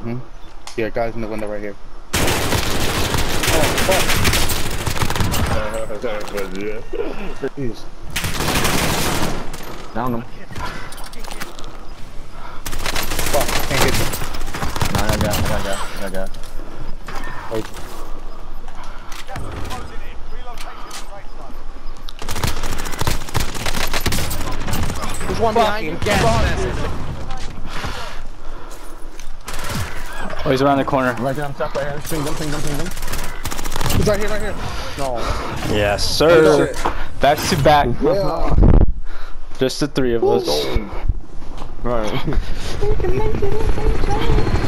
Hmm? Yeah, guys in the window right here. Jeez. Down him. Fuck, can't hit him. No, I got gas. Wait. There's one behind you. Oh, he's around the corner. Right there, I'm stuck right here. Ping them. He's right here. No. Yes, sir. Back to back. Yeah. Just the three of us. Right.